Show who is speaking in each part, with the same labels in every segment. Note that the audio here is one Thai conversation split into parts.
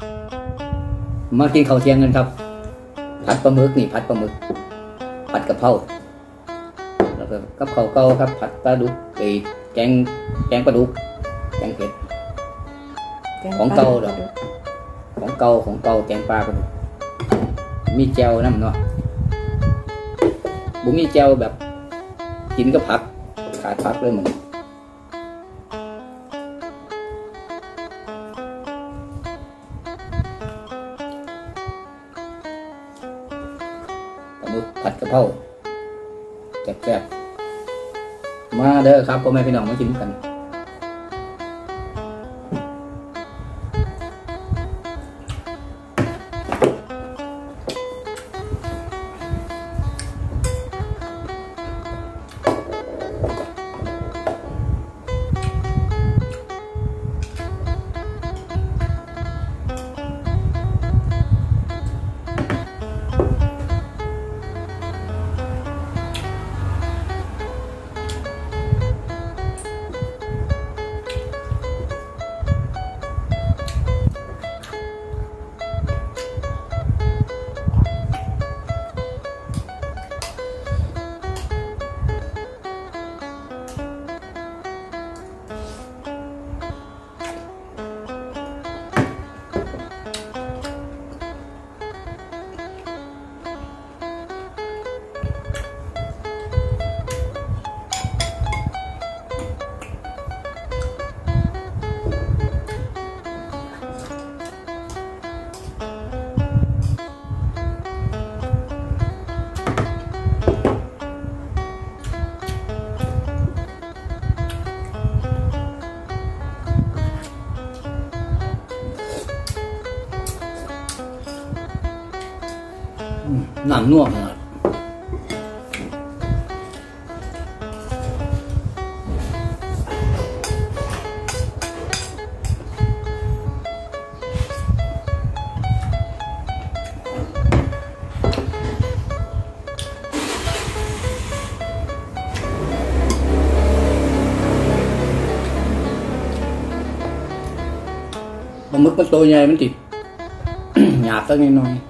Speaker 1: มากินข้าวเที่ยงกันครับผัดปลาหมึกนี่ผัดปลาหมึกผัดกะเพราแล้วก็กับข้าวเก่าครับผัดปลาดุกแกงปลาดุกแกงเผ็ดของเก่าดอกของเก่าแกงปลาปลาดุกมีแจ่วน้ำเนาะบุมีแจ่วแบบกินก็ผักขาดผักเลยมึงผัดกะเพราแซ่บๆมาเด้อครับพ่อแม่พี่น้องมากินกันน้ำนัวมากปลาหมึกมันตัวใหญ่มันติด หยาบสักนิดหน่อย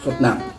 Speaker 1: สดน้ำ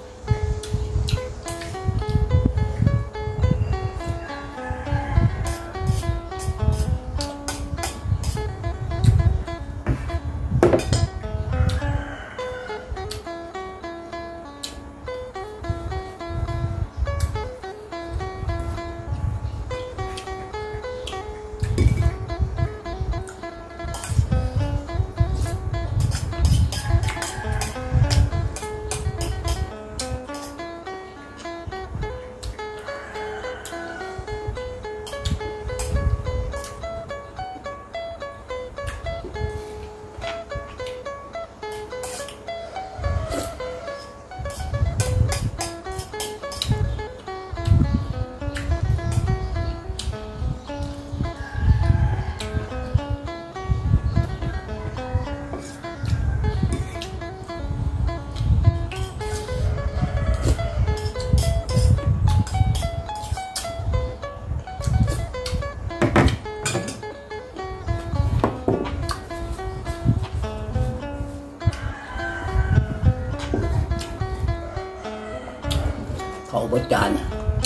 Speaker 1: เขาบดจาน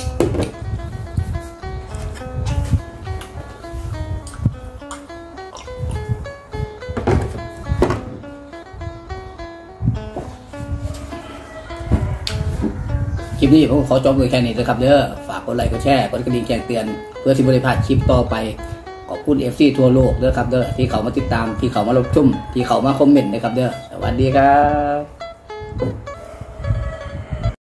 Speaker 1: คลิปนี้ผมขอจบไว้แค่นี้นะครับเด้อฝากกดไลค์กดแชร์กดกระดิ่งแจ้งเตือนเพื่อที่บริพลาดคลิปต่อไปขอบคุณ FC ทั่วโลกเด้อครับเด้อที่เขามาติดตามที่เขามารับชมที่เขามาคอมเมนต์นะครับเด้อสวัสดีครับ